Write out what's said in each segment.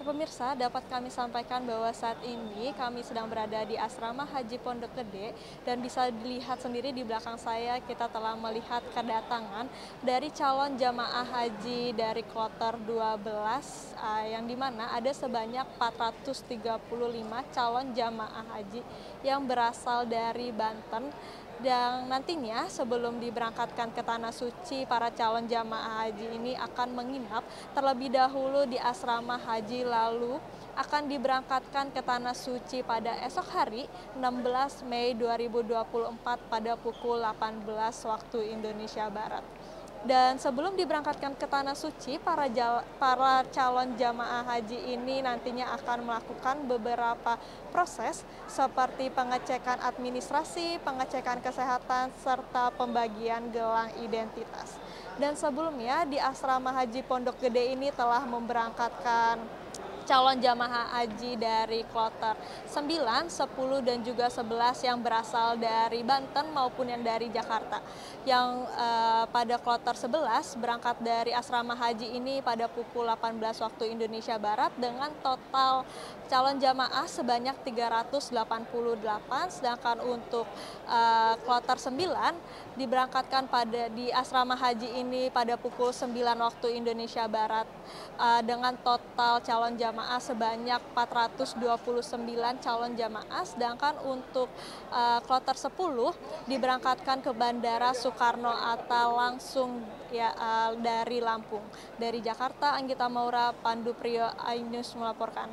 Ya pemirsa, dapat kami sampaikan bahwa saat ini kami sedang berada di Asrama Haji Pondok Gede dan bisa dilihat sendiri di belakang saya kita telah melihat kedatangan dari calon jamaah haji dari kloter 12 yang dimana ada sebanyak 435 calon jamaah haji yang berasal dari Banten. Dan nantinya sebelum diberangkatkan ke Tanah Suci, para calon jamaah haji ini akan menginap terlebih dahulu di asrama haji, lalu akan diberangkatkan ke Tanah Suci pada esok hari 16 Mei 2024 pada pukul 18 waktu Indonesia Barat. Dan sebelum diberangkatkan ke Tanah Suci, para calon jamaah haji ini nantinya akan melakukan beberapa proses seperti pengecekan administrasi, pengecekan kesehatan, serta pembagian gelang identitas. Dan sebelumnya di Asrama Haji Pondok Gede ini telah memberangkatkan calon jamaah haji dari kloter 9, 10, dan juga 11 yang berasal dari Banten maupun yang dari Jakarta. Yang pada kloter 11 berangkat dari asrama haji ini pada pukul 18 waktu Indonesia Barat dengan total calon jamaah sebanyak 388, sedangkan untuk kloter 9 diberangkatkan di asrama haji ini pada pukul 9 waktu Indonesia Barat dengan total calon jamaah sebanyak 429 calon jamaah, sedangkan untuk kloter 10 diberangkatkan ke Bandara Soekarno-Hatta langsung dari Lampung. Dari Jakarta, Anggita Maura, Pandu Priyo, iNews melaporkan.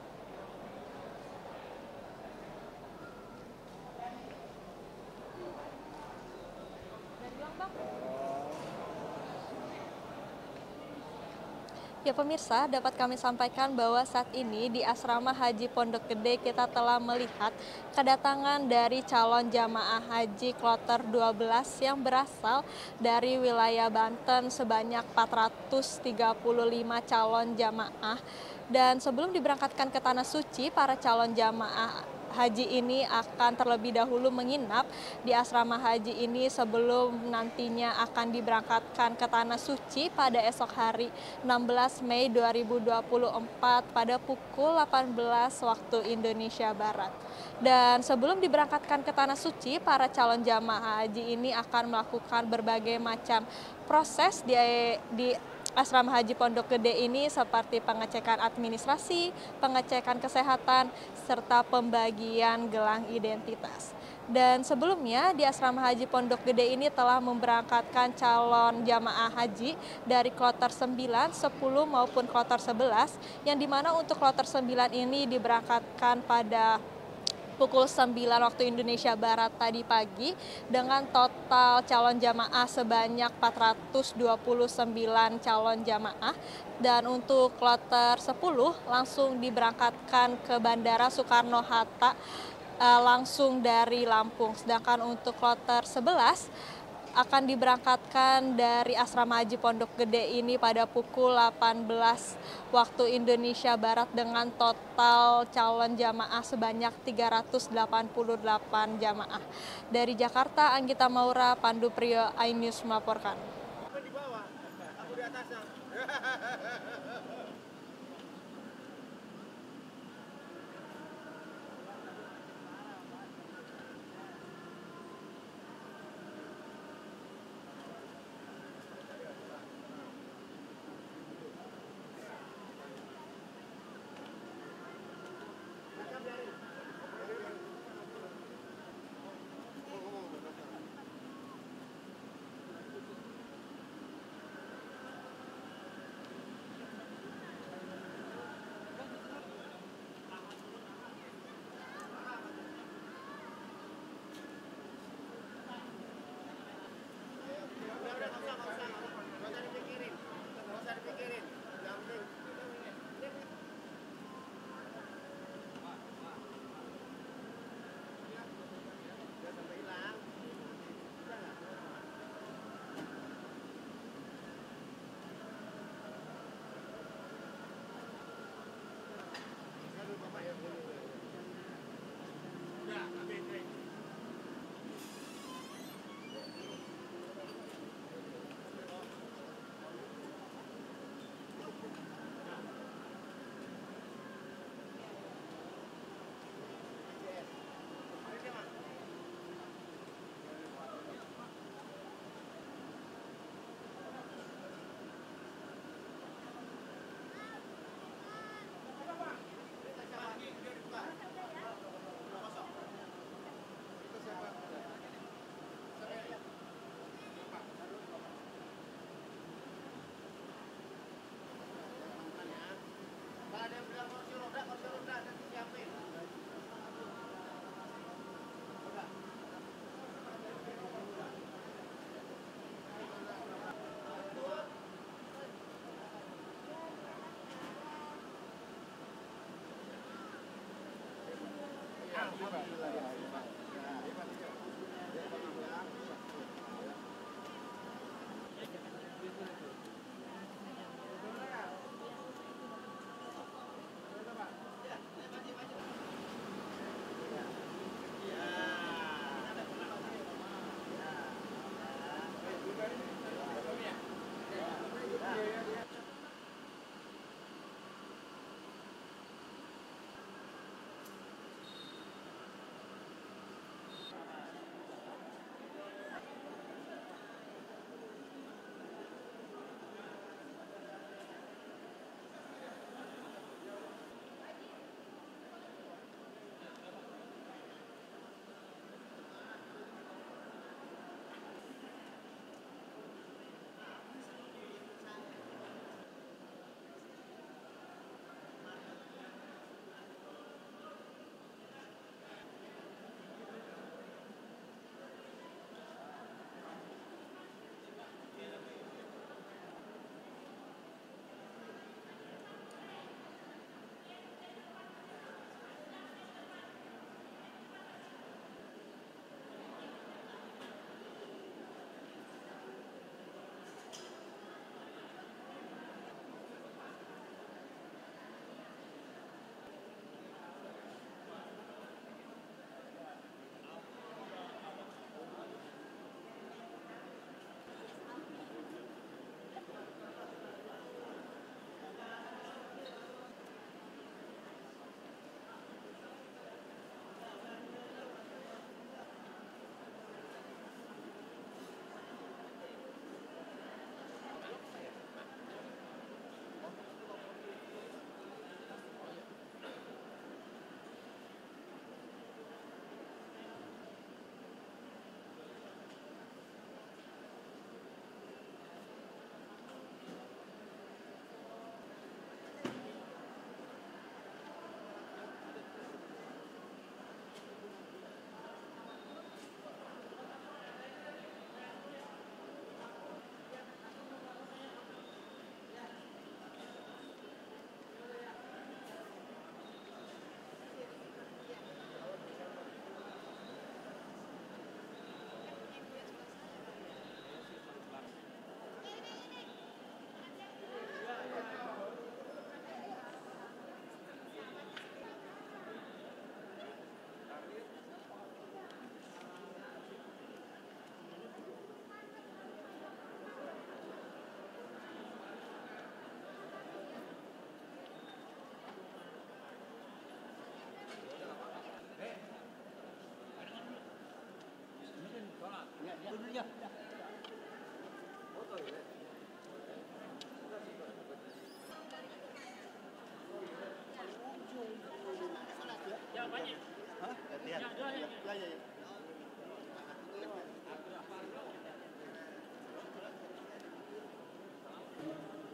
Ya pemirsa, dapat kami sampaikan bahwa saat ini di Asrama Haji Pondok Gede kita telah melihat kedatangan dari calon jamaah haji kloter 12 yang berasal dari wilayah Banten sebanyak 435 calon jamaah. Dan sebelum diberangkatkan ke Tanah Suci, para calon jamaah haji ini akan terlebih dahulu menginap di asrama haji ini sebelum nantinya akan diberangkatkan ke Tanah Suci pada esok hari 16 Mei 2024 pada pukul 18 waktu Indonesia Barat. Dan sebelum diberangkatkan ke Tanah Suci, para calon jamaah haji ini akan melakukan berbagai macam proses di Asrama Haji Pondok Gede ini seperti pengecekan administrasi, pengecekan kesehatan, serta pembagian gelang identitas. Dan sebelumnya di Asrama Haji Pondok Gede ini telah memberangkatkan calon jamaah haji dari kloter 9, 10 maupun kloter 11, yang dimana untuk kloter 9 ini diberangkatkan pada pukul 9 waktu Indonesia Barat tadi pagi dengan total calon jamaah sebanyak 429 calon jamaah. Dan untuk kloter 10 langsung diberangkatkan ke Bandara Soekarno-Hatta langsung dari Lampung. Sedangkan untuk kloter 11 akan diberangkatkan dari Asrama Haji Pondok Gede ini pada pukul 18 waktu Indonesia Barat dengan total calon jamaah sebanyak 388 jamaah. Dari Jakarta, Anggita Maura, Pandu Priyo, iNews melaporkan.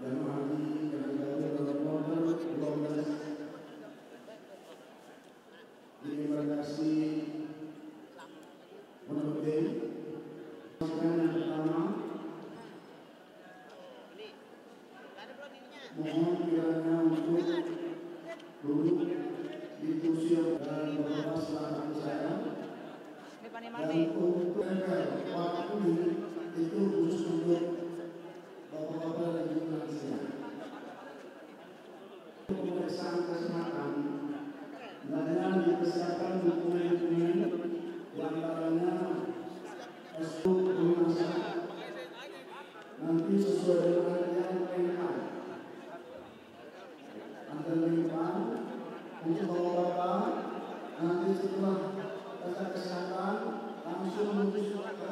jamaah haji yang dilakukan dalam kloter 12 di embarkasi Pondok Gede. Yang pertama, mohon kiranya untuk duduk di kursi dan beberapa sebelah saya. Dan untuk waktu itu khusus untuk bapak-bapak dan ibu lansia. Pemeriksaan kesehatan hendaknya dipersiapkan dokumen-dokumen yang antaranya S2 pelunasan nanti sesuai dengan yang lengkap. Ada lengkap untuk bapak-bapak nanti setelah tes kesehatan langsung menuju ke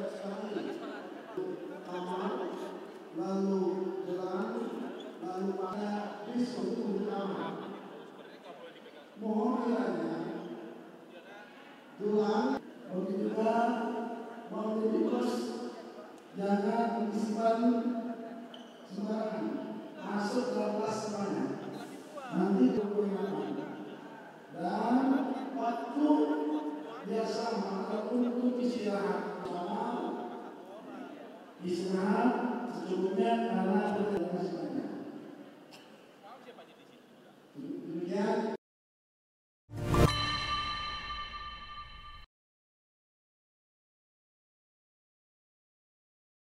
kamar, lalu jalan, lalu pada bis untuk kamar. Mohon kiranya jalan, begitu juga mobilitas jangan disimpan sembarangan, masuk ke kelas semuanya. Nanti peringatan dan waktu biasa untuk istirahat, istirahat